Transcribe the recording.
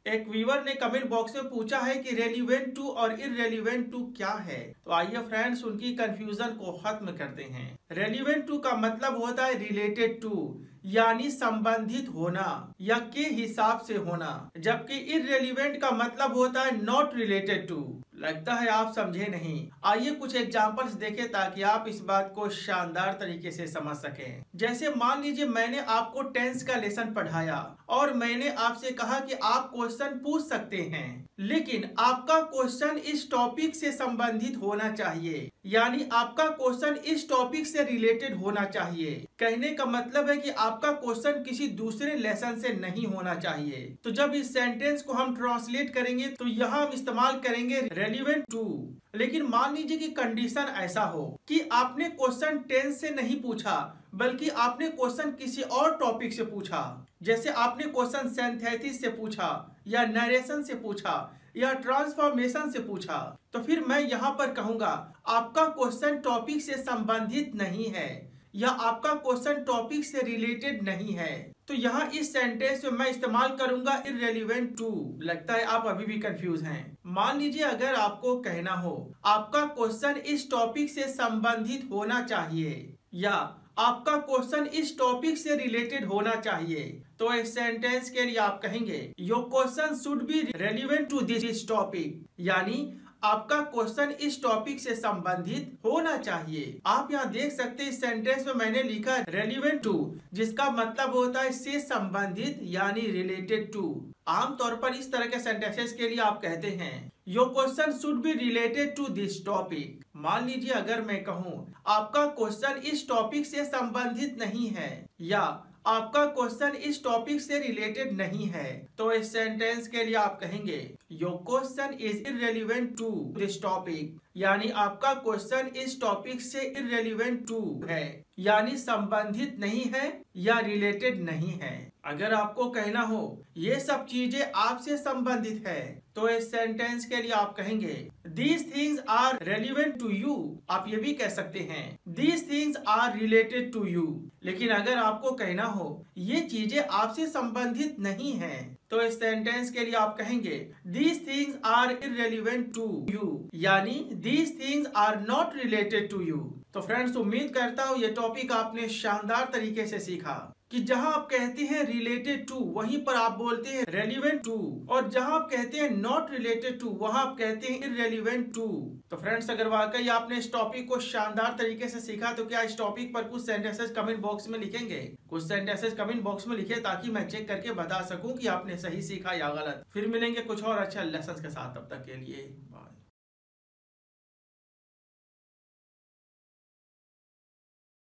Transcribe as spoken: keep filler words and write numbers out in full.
एक व्यूअर ने comment box में पूछा है कि रेलिवेंट टू और इररेलिवेंट टू क्या है। तो आइए फ्रेंड्स उनकी कंफ्यूजन को खत्म करते हैं। रेलिवेंट टू का मतलब होता है रिलेटेड टू, यानी संबंधित होना या के हिसाब से होना, जबकि इररेलिवेंट का मतलब होता है नॉट रिलेटेड टू। लगता है आप समझे नहीं। आइए कुछ एग्जांपल्स देखें ताकि आप इस बात को शानदार तरीके से समझ सकें। जैसे मान लीजिए मैंने आपको टेंस का लेसन पढ़ाया और मैंने आपसे कहा कि आप क्वेश्चन पूछ सकते हैं, लेकिन आपका क्वेश्चन इस टॉपिक से संबंधित होना चाहिए, यानी आपका क्वेश्चन इस टॉपिक से रिलेटेड होना चाहिए। कहने का मतलब है कि आपका क्वेश्चन किसी दूसरे लेसन से नहीं होना चाहिए। तो जब इस सेंटेंस को हम ट्रांसलेट करेंगे तो यहाँ हम इस्तेमाल करेंगे रेलिवेंट टू। लेकिन मान लीजिए कि कंडीशन ऐसा हो कि आपने क्वेश्चन टेंस से नहीं पूछा बल्कि आपने क्वेश्चन किसी और टॉपिक से पूछा। जैसे आपने क्वेश्चन सिंथेसिस से पूछा या नरेशन से पूछा या ट्रांसफॉर्मेशन से पूछा, तो फिर मैं यहाँ पर कहूँगा आपका क्वेश्चन टॉपिक से संबंधित नहीं है या आपका क्वेश्चन टॉपिक से रिलेटेड नहीं है। तो यहाँ इस सेंटेंस में मैं इस्तेमाल करूंगा इररेलिवेंट टू। लगता है आप अभी भी कंफ्यूज हैं। मान लीजिए अगर आपको कहना हो आपका क्वेश्चन इस टॉपिक से संबंधित होना चाहिए या आपका क्वेश्चन इस टॉपिक से रिलेटेड होना चाहिए, तो इस सेंटेंस के लिए आप कहेंगे your question should be relevant to this topic, यानी आपका क्वेश्चन इस टॉपिक से संबंधित होना चाहिए। आप यहाँ देख सकते हैं इस सेंटेंस में मैंने लिखा रेलिवेंट टू, जिसका मतलब होता है से संबंधित यानी रिलेटेड टू। आमतौर पर इस तरह के सेंटेंसेस के लिए आप कहते हैं your question should be related to this topic. मान लीजिए अगर मैं कहूँ आपका क्वेश्चन इस टॉपिक से संबंधित नहीं है या आपका क्वेश्चन इस टॉपिक से रिलेटेड नहीं है, तो इस सेंटेंस के लिए आप कहेंगे your question is irrelevant to this topic, यानी आपका क्वेश्चन इस टॉपिक से इररेलिवेंट टू है, यानी संबंधित नहीं है या रिलेटेड नहीं है। अगर आपको कहना हो ये सब चीजें आपसे संबंधित है, तो इस सेंटेंस के लिए आप कहेंगे These things are relevant to you। आप ये भी कह सकते हैं These things are related to you। लेकिन अगर आपको कहना हो ये चीजें आपसे संबंधित नहीं है, तो इस सेंटेंस के लिए आप कहेंगे These things are irrelevant to you, यानी These things are not related to you। तो फ्रेंड्स उम्मीद करता हूँ ये टॉपिक आपने शानदार तरीके से सीखा कि जहां आप कहते हैं रिलेटेड टू वहीं पर आप बोलते हैं रेलिवेंट टू, और जहां आप कहते हैं नॉट रिलेटेड टू वहां आप कहते हैं इररेलिवेंट टू। तो फ्रेंड्स अगर वाकई आपने इस टॉपिक को शानदार तरीके से सीखा तो क्या इस टॉपिक पर कुछ सेंटेंसेस कमेंट बॉक्स में लिखेंगे? कुछ सेंटेंसेस कमेंट बॉक्स में लिखे ताकि मैं चेक करके बता सकूं कि आपने सही सीखा या गलत। फिर मिलेंगे कुछ और अच्छा लेसन के साथ, तब तक के लिए बाय।